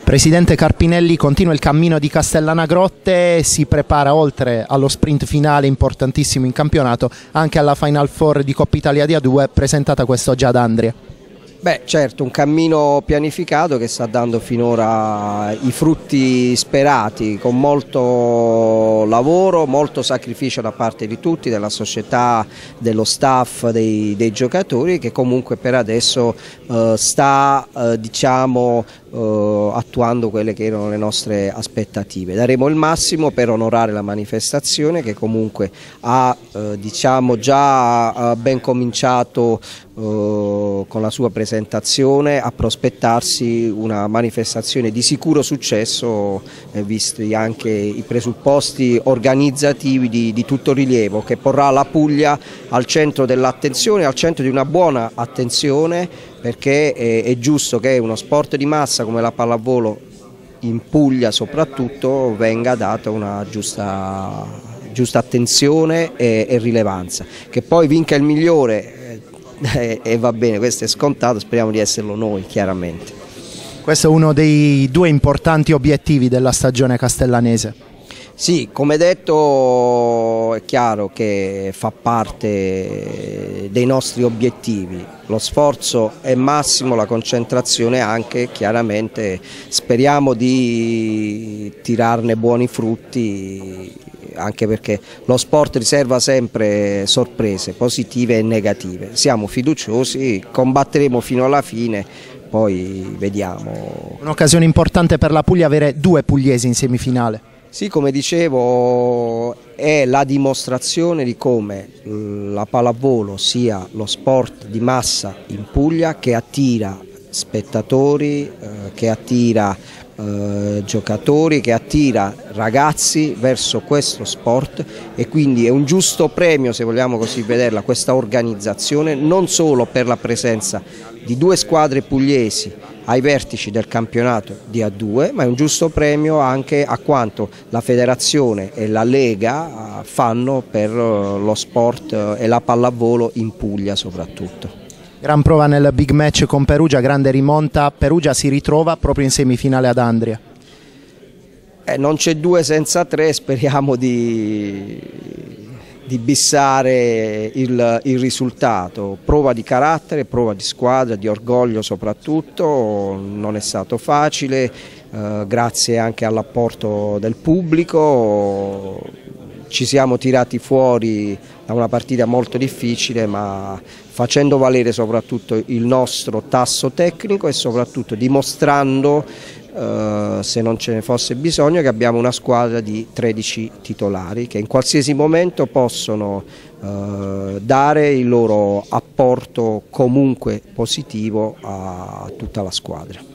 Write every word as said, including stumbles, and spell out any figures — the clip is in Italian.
Presidente Carpinelli, continua il cammino di Castellanagrotte, si prepara oltre allo sprint finale importantissimo in campionato anche alla Final Four di Coppa Italia di A due presentata quest'oggi ad Andria. Beh, certo, un cammino pianificato che sta dando finora i frutti sperati, con molto lavoro, molto sacrificio da parte di tutti, della società, dello staff, dei, dei giocatori, che comunque per adesso eh, sta eh, diciamo, eh, attuando quelle che erano le nostre aspettative. Daremo il massimo per onorare la manifestazione, che comunque ha eh, diciamo, già ben cominciato eh, con la sua presentazione a prospettarsi una manifestazione di sicuro successo, eh, visti anche i presupposti organizzativi di, di tutto rilievo, che porrà la Puglia al centro dell'attenzione, al centro di una buona attenzione, perché è, è giusto che uno sport di massa come la pallavolo in Puglia soprattutto venga data una giusta, giusta attenzione e, e rilevanza. Che poi vinca il migliore E, e va bene, questo è scontato, speriamo di esserlo noi chiaramente. Questo è uno dei due importanti obiettivi della stagione castellanese. Sì, come detto è chiaro che fa parte dei nostri obiettivi, lo sforzo è massimo, la concentrazione anche, chiaramente speriamo di tirarne buoni frutti, anche perché lo sport riserva sempre sorprese positive e negative. Siamo fiduciosi, combatteremo fino alla fine, poi vediamo. Un'occasione importante per la Puglia avere due pugliesi in semifinale. Sì, come dicevo, è la dimostrazione di come la pallavolo sia lo sport di massa in Puglia, che attira spettatori, eh, che attira eh, giocatori, che attira ragazzi verso questo sport, e quindi è un giusto premio, se vogliamo così vederla, questa organizzazione, non solo per la presenza di due squadre pugliesi ai vertici del campionato di A due, ma è un giusto premio anche a quanto la federazione e la Lega fanno per lo sport e la pallavolo in Puglia soprattutto. Gran prova nel big match con Perugia, grande rimonta, Perugia si ritrova proprio in semifinale ad Andria. Eh, non c'è due senza tre, speriamo di, di bissare il, il risultato. Prova di carattere, prova di squadra, di orgoglio soprattutto, non è stato facile, eh, grazie anche all'apporto del pubblico. Ci siamo tirati fuori da una partita molto difficile, ma facendo valere soprattutto il nostro tasso tecnico e soprattutto dimostrando, eh, se non ce ne fosse bisogno, che abbiamo una squadra di tredici titolari che in qualsiasi momento possono eh, dare il loro apporto comunque positivo a tutta la squadra.